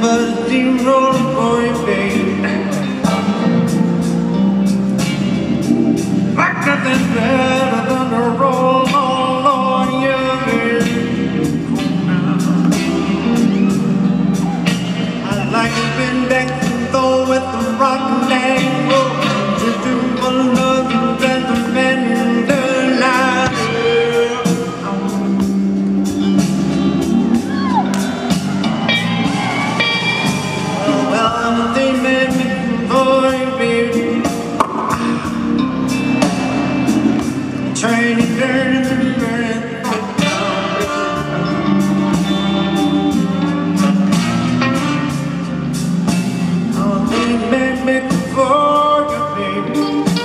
but a steamroller boy, baby. Like nothing better than to roll all on your head. I like to bend back and go with the rock and roll. To do for love and the men in the line. Well, they made me boy, baby. Trying to burn and burn. Oh, they made me for you, baby.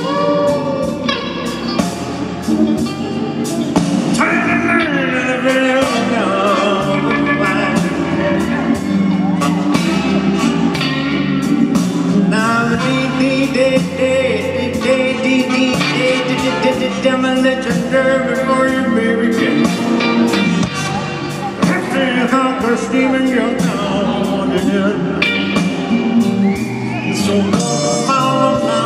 Trying to burn and burn. I'm a legendary before you, baby. After you conquer steaming your town, so follow now.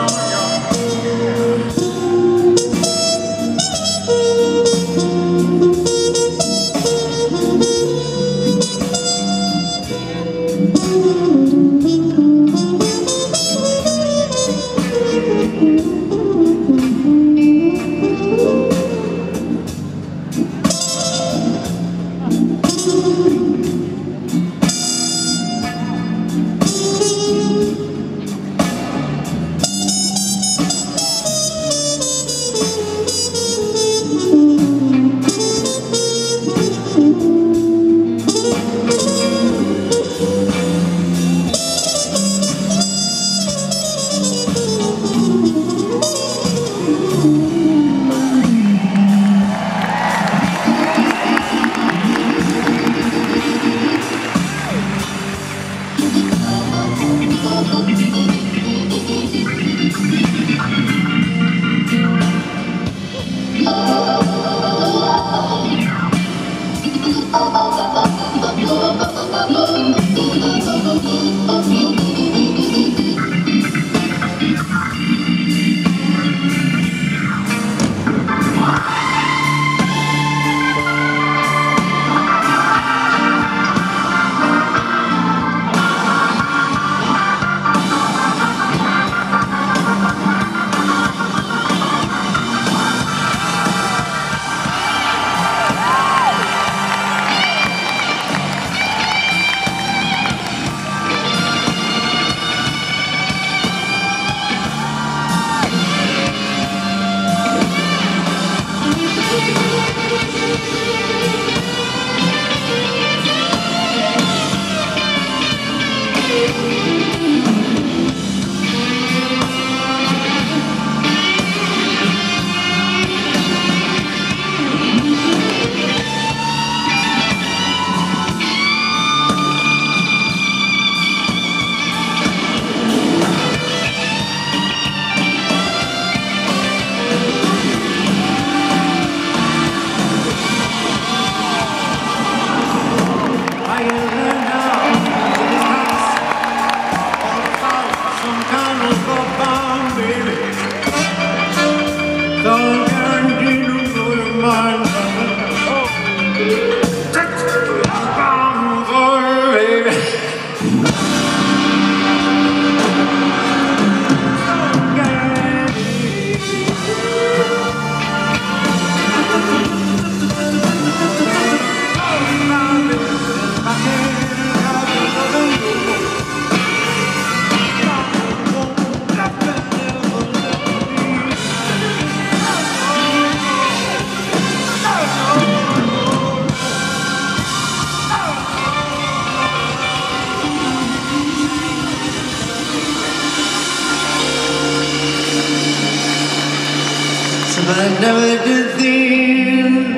I never did think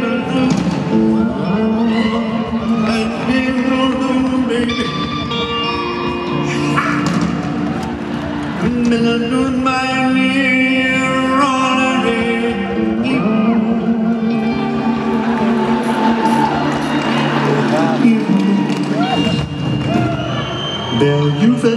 I'd be alone, baby. And then I lose my near on a you feel